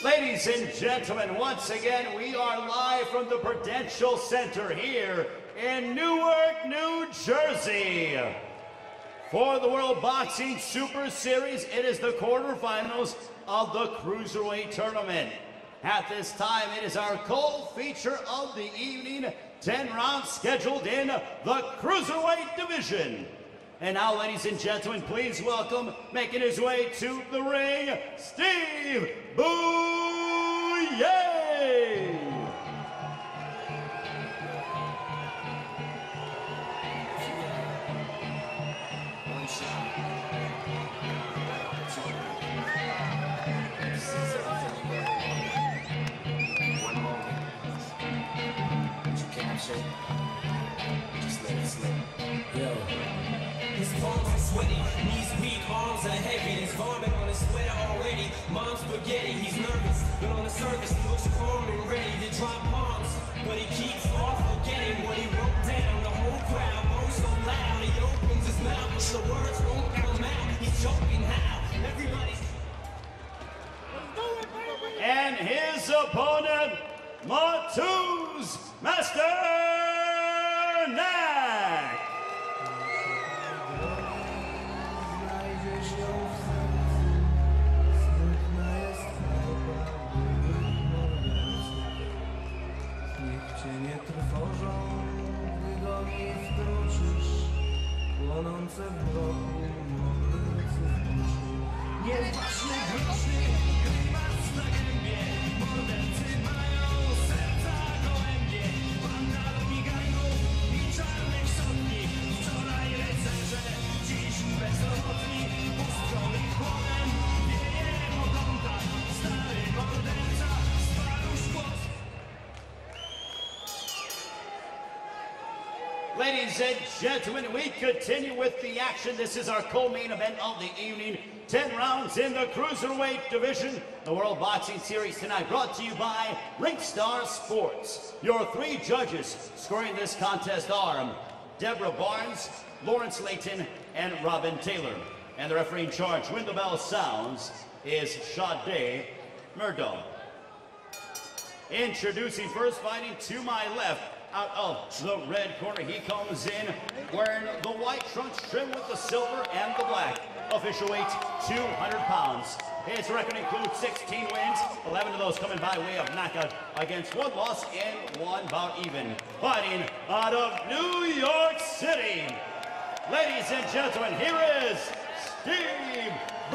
Ladies and gentlemen, once again, we are live from the Prudential Center here in Newark, New Jersey. For the World Boxing Super Series, it is the quarterfinals of the Cruiserweight Tournament. At this time, it is our co-feature of the evening, 10 rounds scheduled in the Cruiserweight division. And now, ladies and gentlemen, please welcome, making his way to the ring, Steve Bouyea! Just let it slip. Yo. His palms are sweaty, knees weak, arms are heavy. His vomit on his sweater already. Mom's spaghetti, he's nervous, but on the surface he looks calm and ready to drop bombs. But he keeps off forgetting what he wrote down. The whole crowd goes so loud, he opens his mouth, but the words won't come out. He's choking how? Everybody's... And his opponent, Matuz Masternak. Nie trwożą, gdy do nich wkroczysz, płonące w bloku, mordercy w oczy. Nieważne groszy, masz na gębie, mordercy mają serca gołębie. Banda robi gangów i czarnych sądni, wczoraj rycerze, dziś bezrobotni, puszczony chłodem, wieje po kątach, stary morderca, spadł szkło. Ladies and gentlemen, we continue with the action. This is our co-main event of the evening. 10 rounds in the Cruiserweight division. The World Boxing Series tonight brought to you by Rinkstar Sports. Your 3 judges scoring this contest are Deborah Barnes, Lawrence Layton, and Robin Taylor. And the referee in charge, when the bell sounds, is Sade Murdo. Introducing first, fighting to my left, out of the red corner, he comes in wearing the white trunks trimmed with the silver and the black. Official weight, 200 pounds. His record includes 16 wins, 11 of those coming by way of knockout against 1 loss and 1 bout even. Fighting out of New York City. Ladies and gentlemen, here is Steve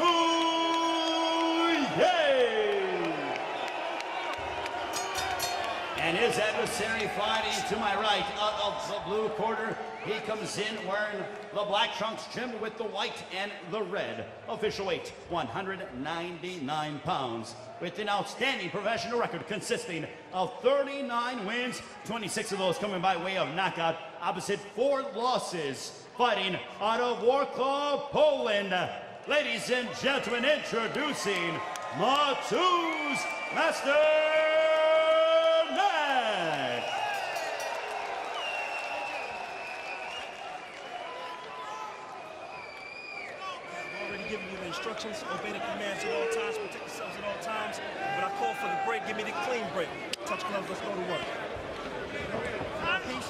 Bouyea. And his adversary fighting to my right, out of the blue corner, he comes in wearing the black trunks trimmed with the white and the red. Official weight, 199 pounds, with an outstanding professional record consisting of 39 wins, 26 of those coming by way of knockout, opposite 4 losses. Fighting out of Wrocław, Poland. Ladies and gentlemen, introducing Matuz Masternak. Giving you the instructions, obey the commands at all times, protect yourselves at all times. When I call for the break, give me the clean break. Touch gloves, let's go to work. Peace.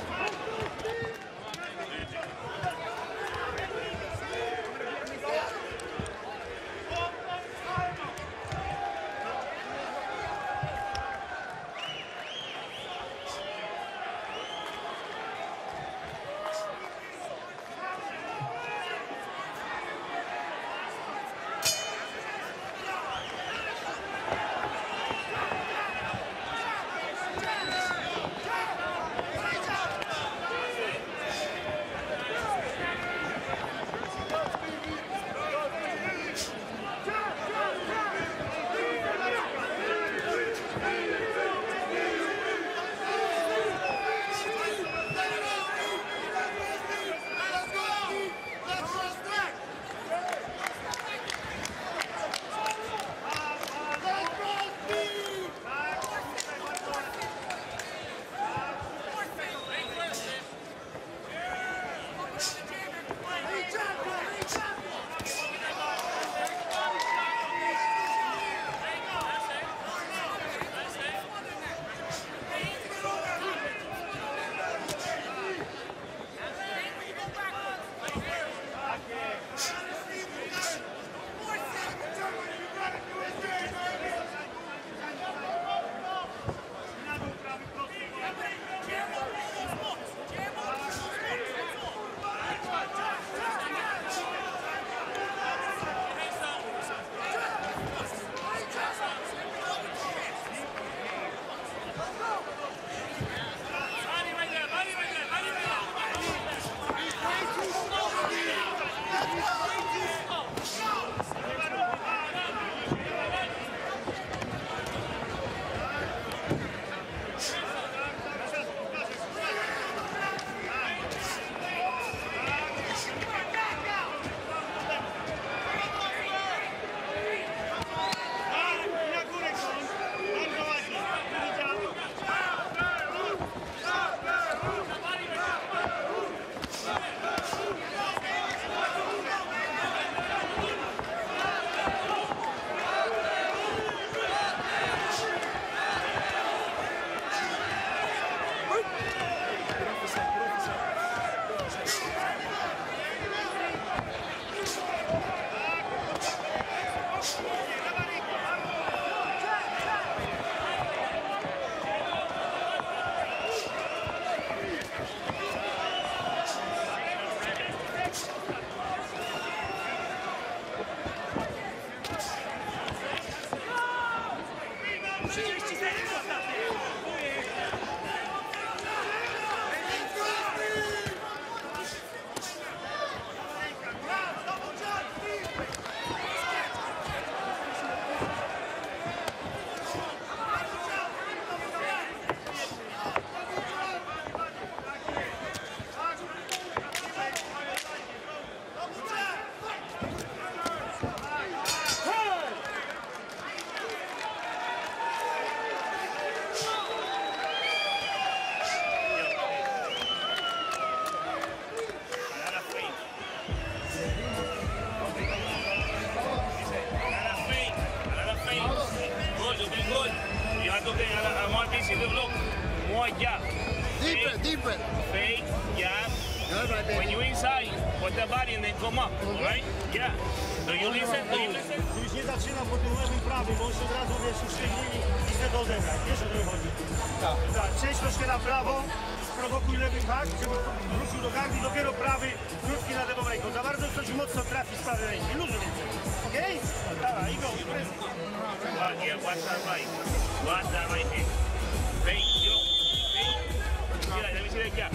side, put the body, and then come up, right? Yeah. Do you listen? Do you listen? Już nie zaczynam po tym lewym prawym, bo on się od razu, wiesz, usztywnili i chce to odebrać. Wiesz, o co mi chodzi? Tak. Przejdź troszkę na prawo, sprowokuj lewy hak, żeby wrócił do gardy, dopiero prawy, krótki na lewą ręką. Za bardzo coś mocno trafi z prawej ręki. Luzu więcej. Okej? Dawaj, i go. Yeah, watch that right. Watch that right hand. Fake, yo. Fake. Yeah, let me see that gap.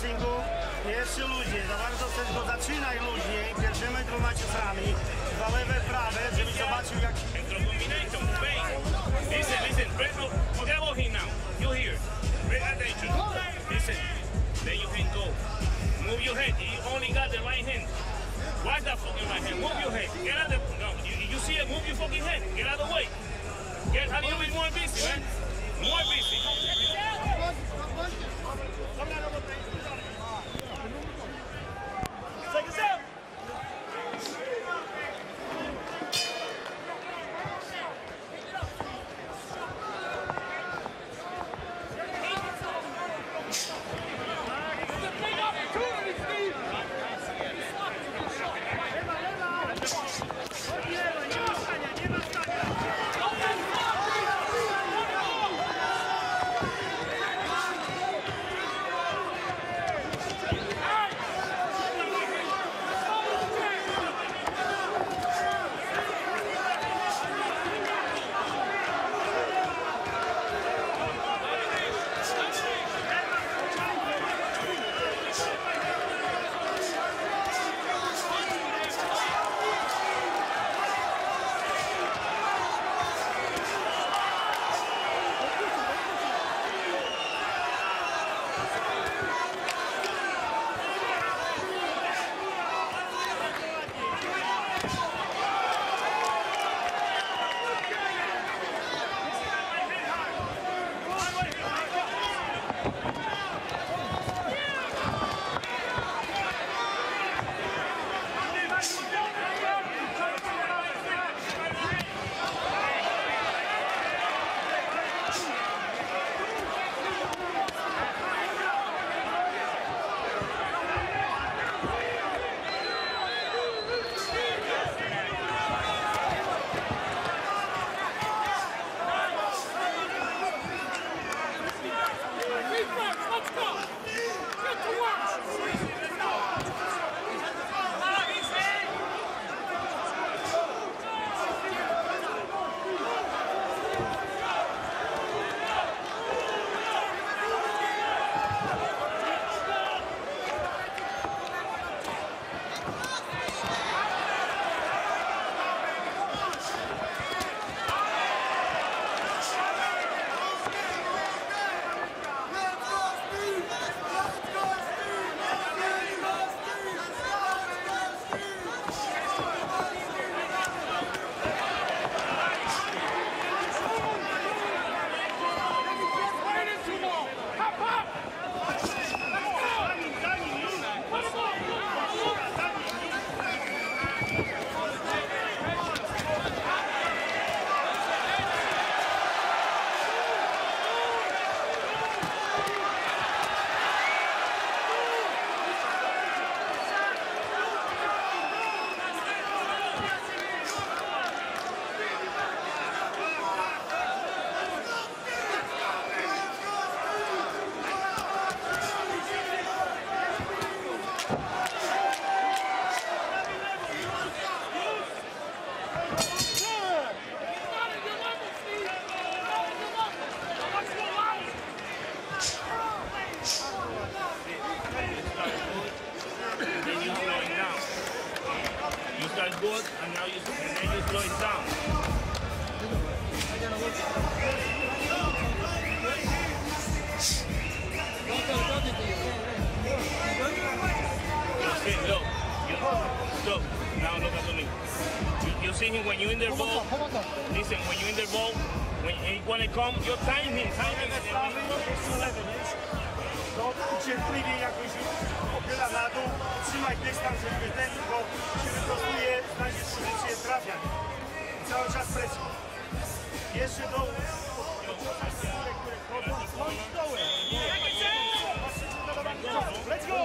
boxingu jeszcze luźniej, za bardzo też go zaczynaj luźniej, pierwszymi 2 ciosami, 2 lewe, prawe, żeby zobaczył jak... Combination, bang. Listen, forget about him now. You're here. Pay attention. Listen, then you can go. Move your head. You only got the right hand. Watch that fucking right hand. Move your head. Get out of the... No, you see it? Move your fucking head. Get out of the way. Get a little bit more busy, man. More busy. Take us out! good, and now you slow it down. Okay, look. Stop. Now look at me. You see him when you're in the ball. Listen, when you're in the ball, when it comes, your timing. Ucierpliwie jakoś opyla na dół, trzymaj dystans, żeby ten, bo się wyprostuje, znajdziesz pozycję trafiać. Cały czas presję. Jeszcze do Let's go!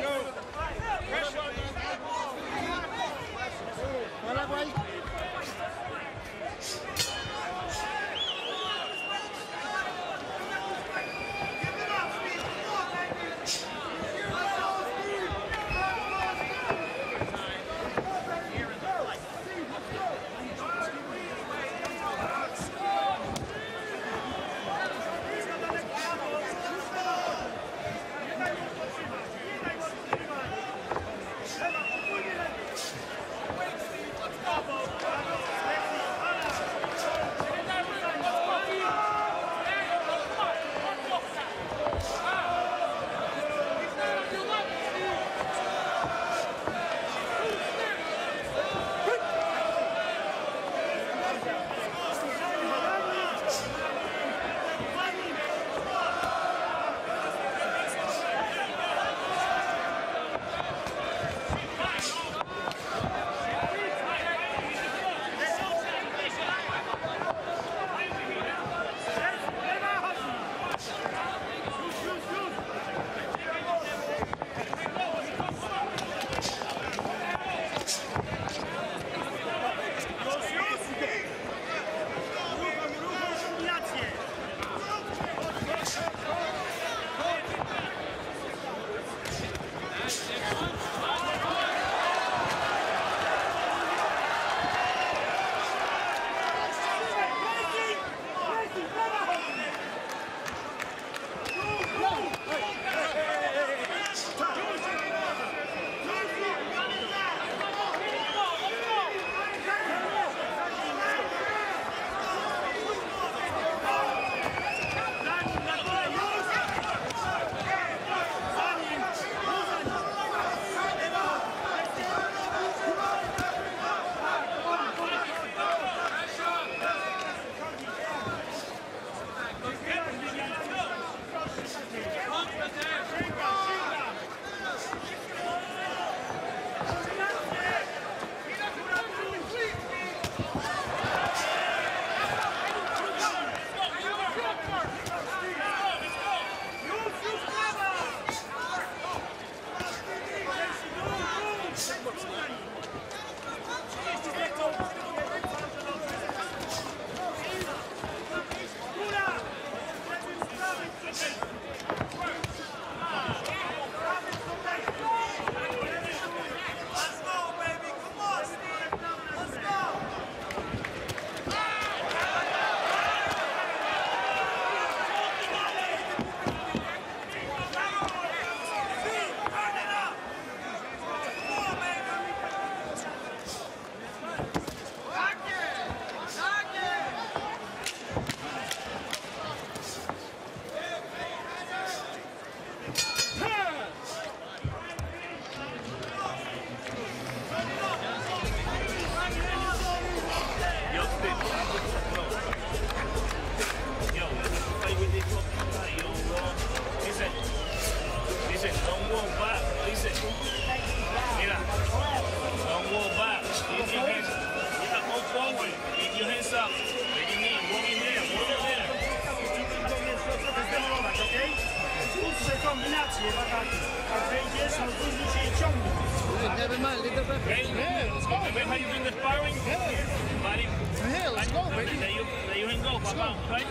kombinacje w ataki. Jak wejdziesz, no później się je ciągnie. Never mind, little bit. Yeah, let's go. Remember how you been the sparring? Buddy. Yeah, let's go, baby. There you can go, Papa. Right?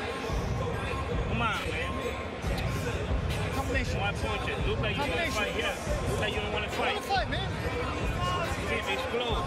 Come on, man. Combination. Why punch it? Look like you want to fight here. Look like you don't want to fight. Wanna fight, man? Keep it close.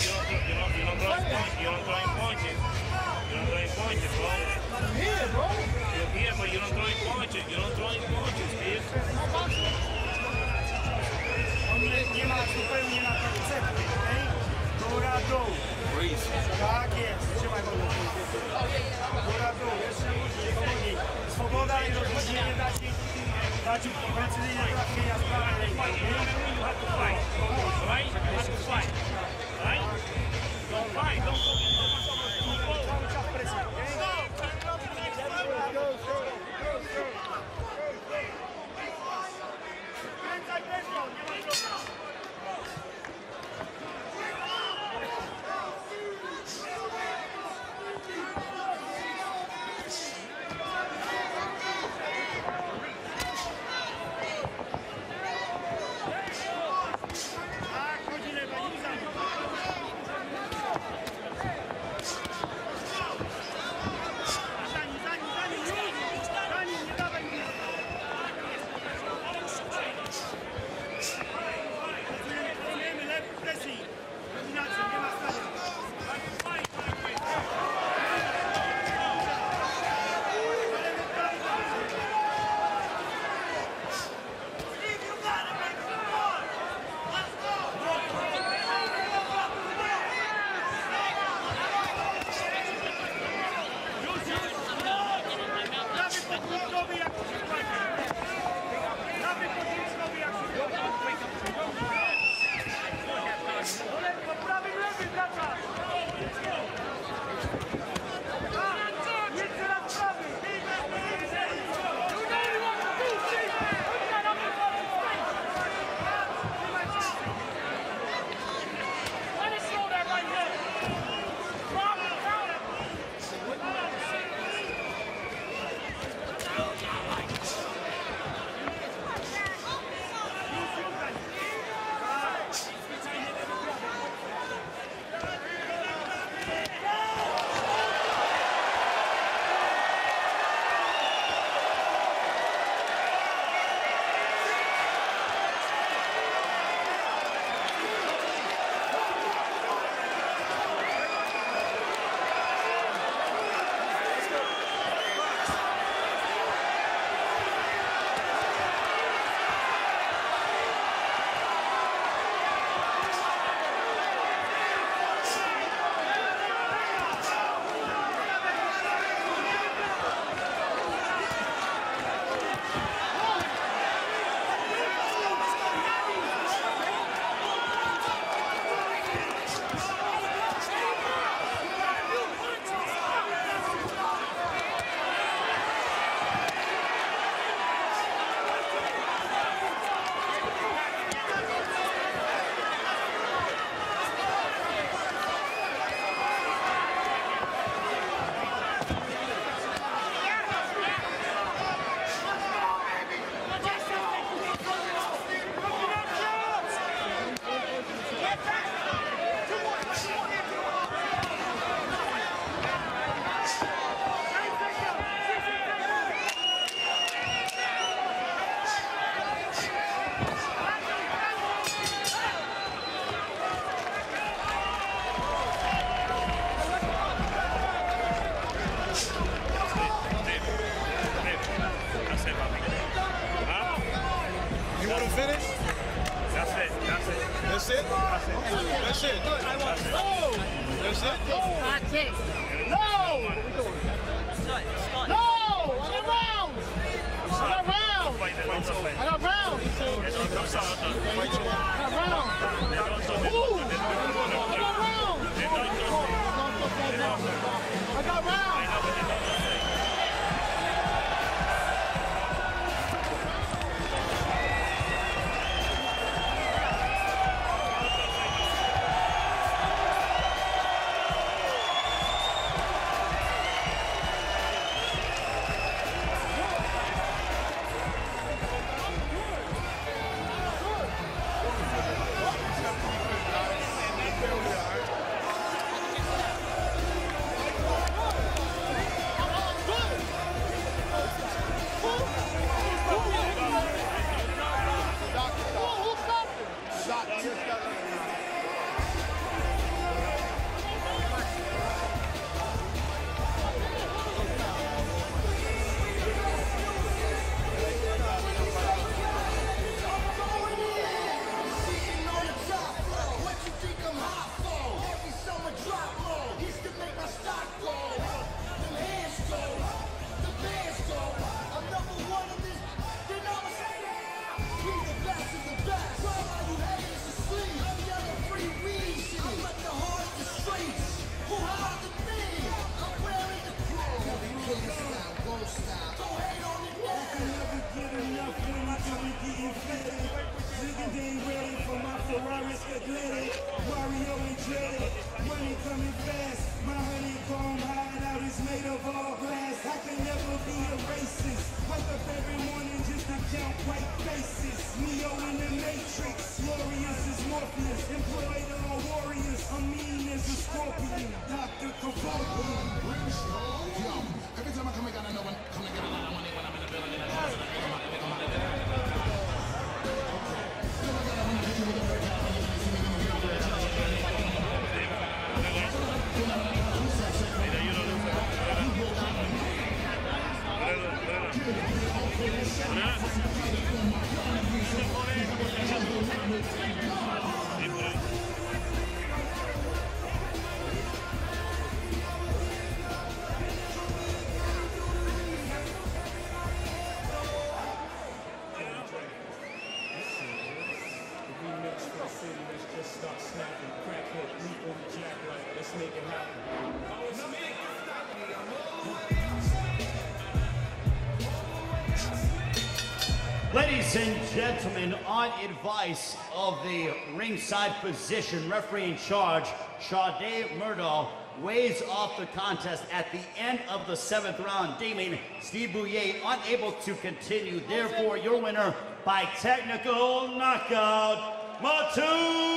punches. You don't throw punches, bro. Here, bro. You're here, but you don't throw punches. You don't throw punches, kid. On nie ma zupełnie na to recepty, okej? Góra, dół. Tak jest, trzymaj wodę. Góra, dół, jeszcze powolniej. Swoboda i rozluźnienie dać precyzyjne trafienia z prawej ręki. You have to fight, right? You have to fight, right? Don't fight, don't go. Cały czas presja, okej? Kręcaj presją, nie ma problemu. Tak, chodzi lewa, nie za mną. Za nim, nie dawaj mi. Pracujemy lewy presji. Dominacją, nie ma stania. Prawy podwórkowy jak się kładzie. Prawy podwórkowy jak się kładzie. Po prawym lewy wraca. Jeszcze raz prawy. That's it? That's it. Good. That's it? That's it. No! No! I got round! I got round! I got round! I got round! Ooh! I got round! I got round! athletic, Wario and dreaded. Money coming fast, my honeycomb hideout is made of all glass. I can never be a racist. Wake up every morning just to count white faces. Neo in the Matrix, glorious as Morpheus. Employed all warriors, I'm mean as a scorpion. Dr. Kavorkian. Every time I come, I gotta know when come to get a lot of money when I'm in the building. Ladies and gentlemen, on advice of the ringside physician, referee in charge, Sade Murdahl, weighs off the contest at the end of the 7th round, deeming Steve Bouyer unable to continue. Therefore, your winner by technical knockout, Matu